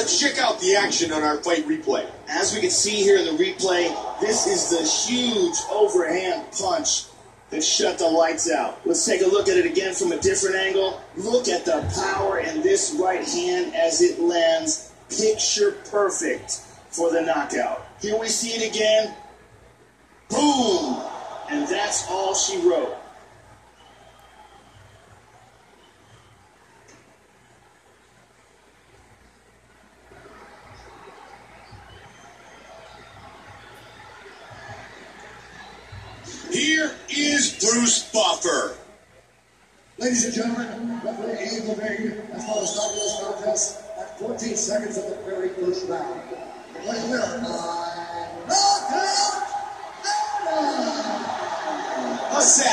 Let's check out the action on our fight replay. As we can see here in the replay, this is the huge overhand punch that shut the lights out. Let's take a look at it again from a different angle. Look at the power in this right hand as it lands. Picture perfect for the knockout. Here we see it again. Boom! And that's all she wrote. Here is Bruce Buffer. Ladies and gentlemen, referee Abe Levine has called a stop to this contest at 14 seconds of the very first round. Declaring the winner by knockout.